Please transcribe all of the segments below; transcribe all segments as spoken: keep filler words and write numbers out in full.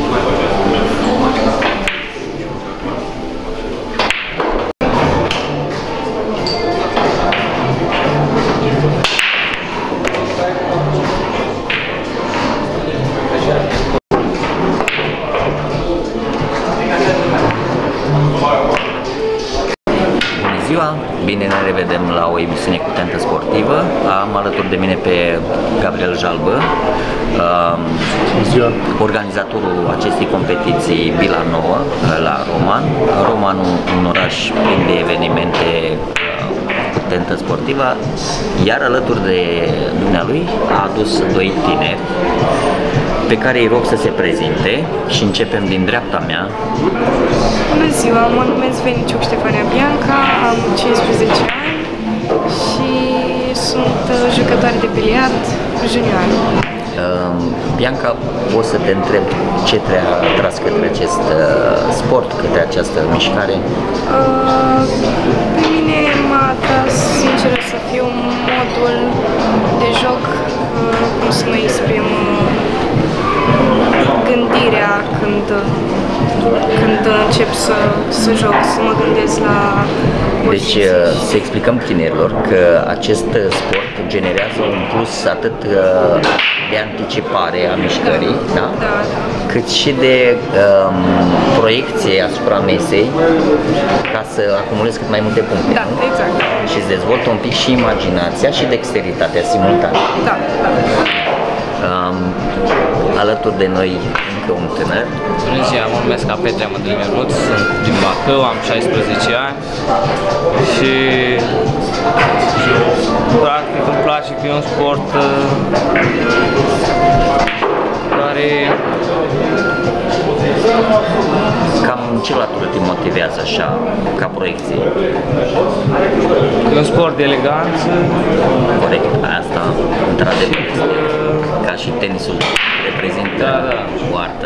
Bine ne revedem la o emisiune cu tentă sportivă. Am alături de mine pe Gabriel Jalbă, organizatorul acestei competiții Bila nouă la Roman. Romanul, un oraș plin de evenimente cu tentă sportivă, iar alături de dumnealui a adus doi tineri pe care îi rog să se prezinte și începem din dreapta mea. Bună ziua, mă numesc Veniciuc Ștefania Bianca, am cincisprezece ani și sunt jucătoare de biliard junioară. Uh, Bianca, o să te întreb ce te-a atras către acest uh, sport, către această mișcare? Uh, pe mine m-a atras, sincer să fiu, modul de joc, uh, cum să mă exprim, uh, gândirea când, când încep să, să joc, să mă gândesc la poziții. Deci să explicăm tinerilor că acest sport generează un plus atât de anticipare a mișcării, da? Da, da. Cât și de um, proiecție asupra mesei ca să acumulezi cât mai multe puncte. Da, nu? exact. Și îți dezvoltă un pic și imaginația și dexteritatea simultan. Da, da. Um, alături de noi încă un tânăr. Bună ziua, mă numesc Petre Mădălin Ionuț, sunt din Bacău, am șaisprezece ani și practic îmi place că e un sport care cam ce latură te motivează așa, ca proiecție? E un sport de eleganță. Corect, asta într-adevăr este ca și tenisul reprezintă da, da. o artă.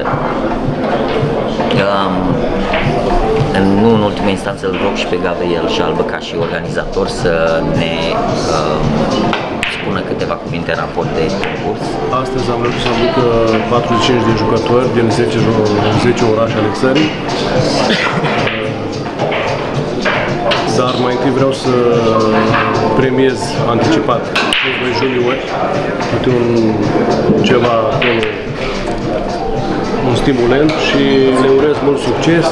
Um, nu în ultima instanță îl rog și pe Gabriel Jalbă ca și organizator să ne um, spună câteva cuvinte în raport de concurs. Astăzi am reușit să aduc patruzeci și cinci de jucători din zece, zece orașe ale țării. Dar mai întâi vreau să premiez anticipat cei doi juniori, câte un ceva, un stimulent și le urez mult succes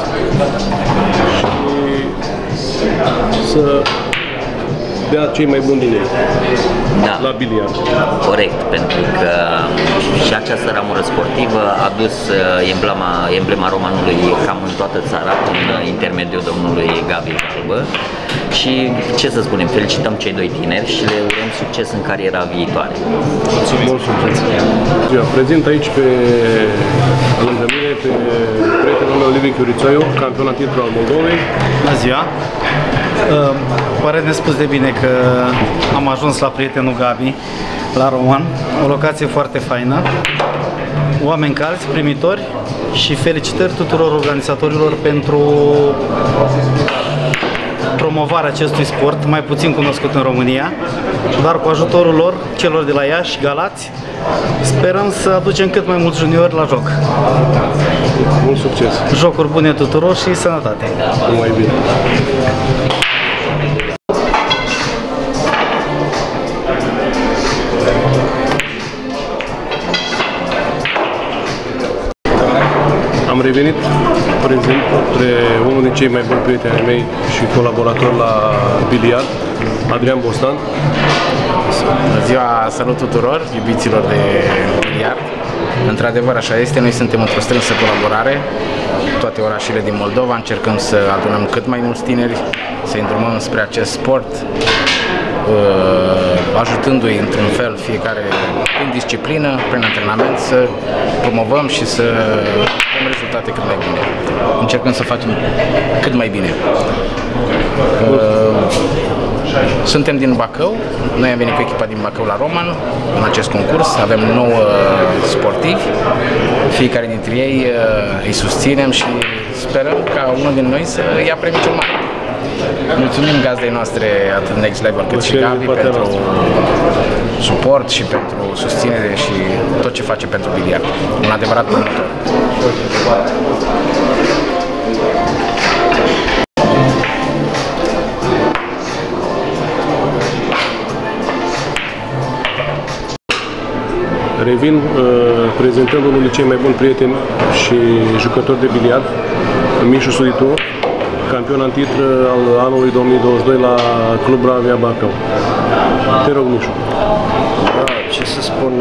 și să dea cei mai buni din ei, da, la biliard. Corect, pentru că și această ramură sportivă a dus emblema, emblema Romanului cam în toată țara prin intermediul domnului Gabi Jalbă. Și ce să spunem, felicităm cei doi tineri și le urăm succes în cariera viitoare. Mulțumim! Mult succes! Eu prezint aici pe lângă mine pe prietenul meu Liviu Chiurițoiu, campionat titlu al Moldovei. Bună ziua! Uh, pare nespus de bine că am ajuns la prietenul Gabi, la Roman, o locație foarte faină, oameni calzi, primitori și felicitări tuturor organizatorilor pentru promovarea acestui sport, mai puțin cunoscut în România, dar cu ajutorul lor, celor de la Iași, Galați, sperăm să aducem cât mai mulți juniori la joc. Mult succes! Jocuri bune tuturor și sănătate! Numai bine! Am revenit prezent între unul din cei mai buni prieteni ai mei și colaborator la biliard, Adrian Bostan. Bună ziua, salut tuturor, iubiților de biliard. Într-adevăr, așa este, noi suntem într-o strânsă colaborare, toate orașele din Moldova, încercăm să adunăm cât mai mulți tineri, să îndrumăm spre acest sport, ajutându-i într-un fel fiecare prin disciplină, prin antrenament, să promovăm și să avem rezultate cât mai bine. Încercăm să facem cât mai bine. Suntem din Bacău, noi am venit cu echipa din Bacău la Roman în acest concurs, avem nouă sportivi, fiecare dintre ei îi susținem și sperăm ca unul din noi să ia premiul cel mare. Mulțumim gazdei noastre, atât Next Level cât și Gabi, pentru suport și pentru susținere și tot ce face pentru biliard. Un adevărat promotor. Revin uh, prezentând unul dintre cei mai buni prieteni și jucători de biliard, Mișu Suditu, campion în titlu al anului două mii douăzeci și doi la Club Bravia Bacău. Te rog, Mișu. Da, ce să spun,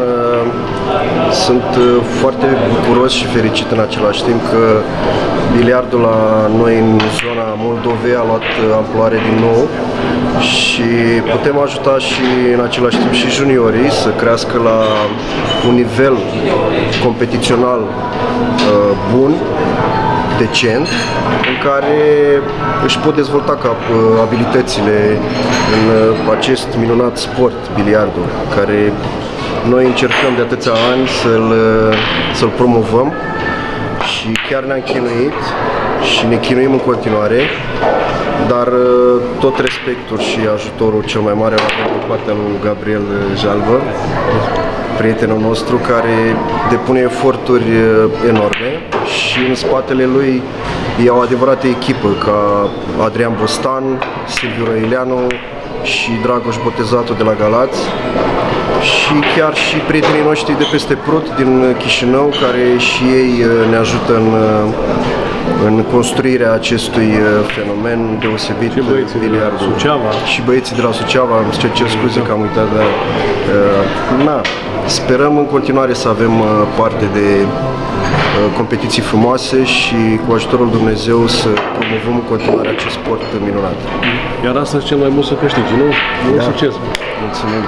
sunt foarte bucuros și fericit în același timp că biliardul la noi în zona Moldovei a luat amploare din nou și putem ajuta și în același timp și juniorii să crească la un nivel competițional uh, bun, decent, în care își pot dezvolta ca abilitățile în acest minunat sport, biliardul, care noi încercăm de atâția ani să-l să-l promovăm și chiar ne-am chinuit și ne chinuim în continuare, dar tot respectul și ajutorul cel mai mare îl avem din partea lui Gabriel Jalvă, prietenul nostru, care depune eforturi enorme și în spatele lui e o adevărată echipă ca Adrian Bostan, Silviu Răileanu și Dragoș Botezatu de la Galați și chiar și prietenii noștri de peste Prut din Chișinău, care și ei ne ajută în, în construirea acestui fenomen deosebit, și băieții biliardul. de la Suceava. Și băieții de la Suceava, îmi cer, cer scuze că am uitat, dar uh, na, sperăm în continuare să avem uh, parte de uh, competiții frumoase și cu ajutorul Dumnezeu să promovăm în continuare acest sport minunat. Iar astăzi cel mai bun să câștigi, nu? Mult Da. succes! Mulțumim!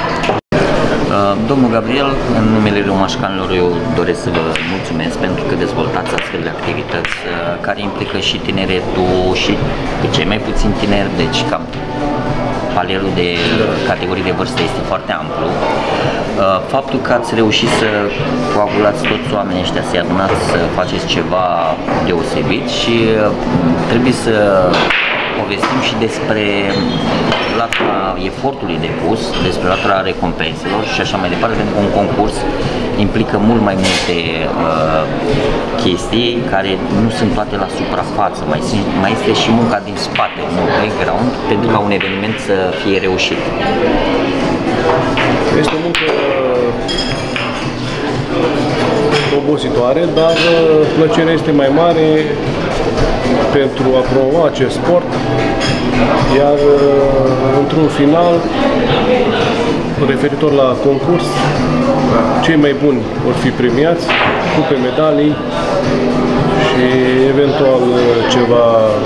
Domnul Gabriel, în numele Romașcanilor, eu doresc să vă mulțumesc pentru că dezvoltați astfel de activități care implică și tineretul și pe cei mai puțin tineri, deci cam palierul de categorii de vârstă este foarte amplu. Faptul că ați reușit să coagulați toți oamenii ăștia, să-i adunați, să faceți ceva deosebit și trebuie să povestim și despre latura efortului depus, despre latura recompenselor și așa mai departe, pentru că un concurs implică mult mai multe uh, chestii care nu sunt toate la suprafață, mai, mai este și munca din spate, un background, pentru ca un eveniment să fie reușit. Este o muncă obositoare, dar plăcerea este mai mare pentru a promova acest sport, iar într-un final, referitor la concurs, cei mai buni vor fi premiați cu pe medalii și eventual ceva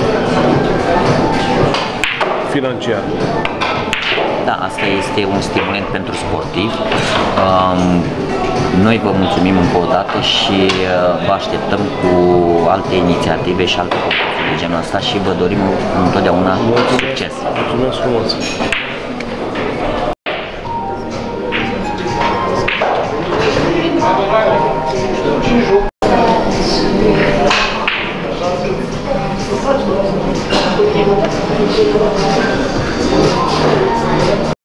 financiar. Da, asta este un stimulant pentru sportivi. Noi vă mulțumim încă o dată și vă așteptăm cu alte inițiative și alte concursuri de genul ăsta și vă dorim întotdeauna succes. Mulțumesc frumos!